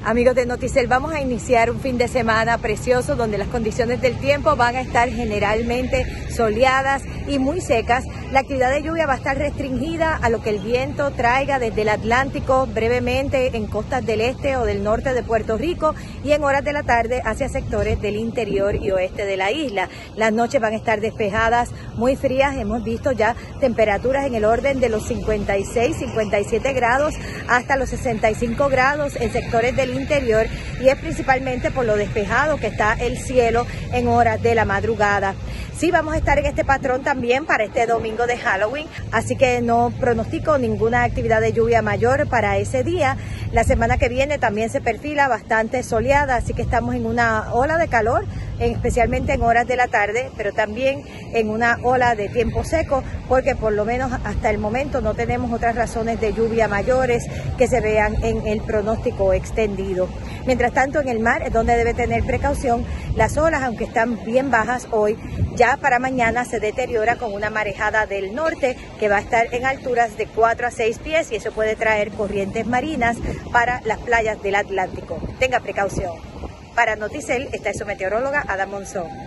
Amigos de Noticel, vamos a iniciar un fin de semana precioso donde las condiciones del tiempo van a estar generalmente soleadas y muy secas. La actividad de lluvia va a estar restringida a lo que el viento traiga desde el Atlántico brevemente en costas del este o del norte de Puerto Rico y en horas de la tarde hacia sectores del interior y oeste de la isla. Las noches van a estar despejadas, muy frías. Hemos visto ya temperaturas en el orden de los 56, 57 grados hasta los 65 grados en sectores del interior, y es principalmente por lo despejado que está el cielo en horas de la madrugada. Sí, vamos a estar en este patrón también para este domingo de Halloween, así que no pronostico ninguna actividad de lluvia mayor para ese día. La semana que viene también se perfila bastante soleada, así que estamos en una ola de calor, especialmente en horas de la tarde, pero también en una ola de tiempo seco, porque por lo menos hasta el momento no tenemos otras razones de lluvia mayores que se vean en el pronóstico extendido. Mientras tanto, en el mar es donde debe tener precaución. Las olas, aunque están bien bajas hoy, ya para mañana se deteriora con una marejada del norte que va a estar en alturas de 4 a 6 pies, y eso puede traer corrientes marinas para las playas del Atlántico. Tenga precaución. Para Noticel, esta es su meteoróloga Ada Monzón.